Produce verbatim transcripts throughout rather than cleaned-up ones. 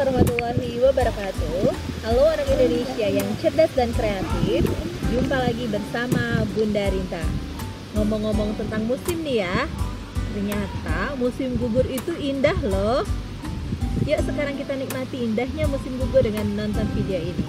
warahmatullahi wabarakatuh. Halo anak Indonesia yang cerdas dan kreatif. Jumpa lagi bersama Bunda Rinta. Ngomong-ngomong tentang musim nih ya, ternyata musim gugur itu indah loh. Yuk sekarang kita nikmati indahnya musim gugur dengan menonton video ini.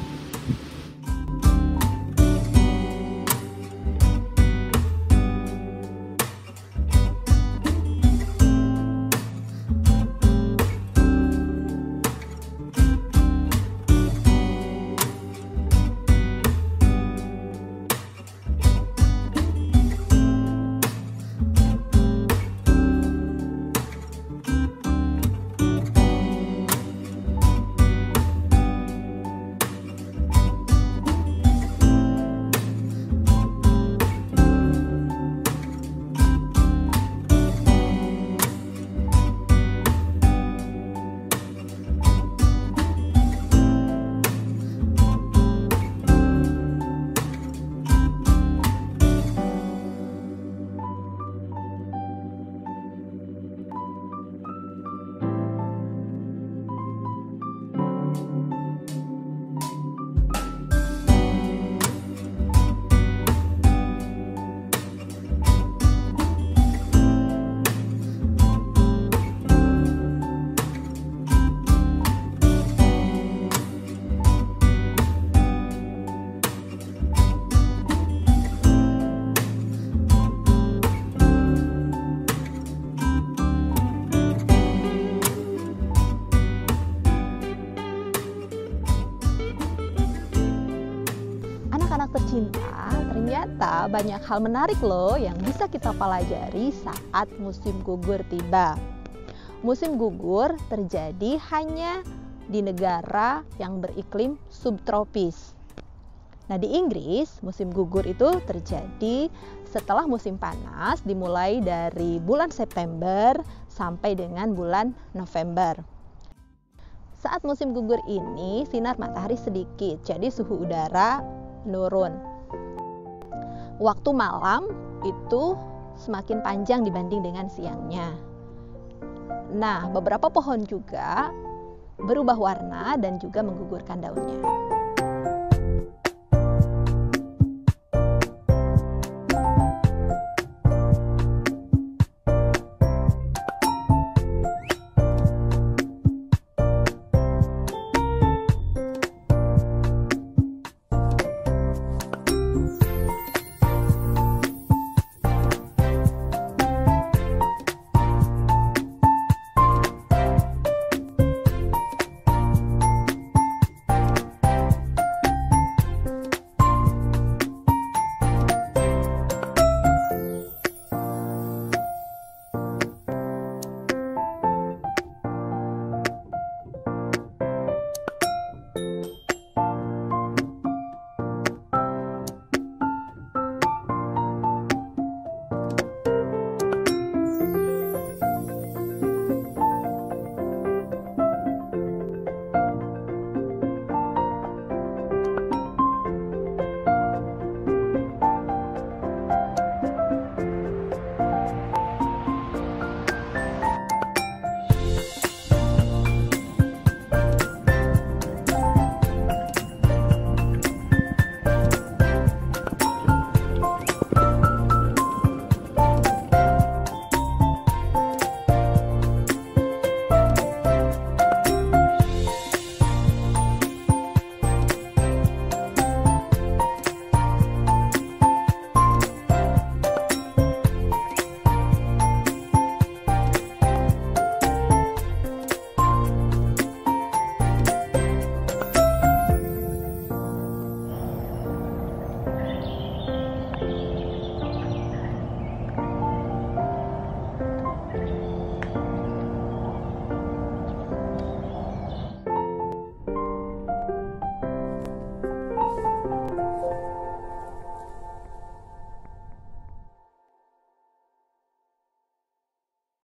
Anak tercinta, ternyata banyak hal menarik loh yang bisa kita pelajari saat musim gugur tiba. Musim gugur terjadi hanya di negara yang beriklim subtropis. Nah, di Inggris, musim gugur itu terjadi setelah musim panas, dimulai dari bulan September sampai dengan bulan November. Saat musim gugur ini, sinar matahari sedikit, jadi suhu udara menurun. Waktu malam itu semakin panjang dibanding dengan siangnya. Nah, beberapa pohon juga berubah warna dan juga menggugurkan daunnya.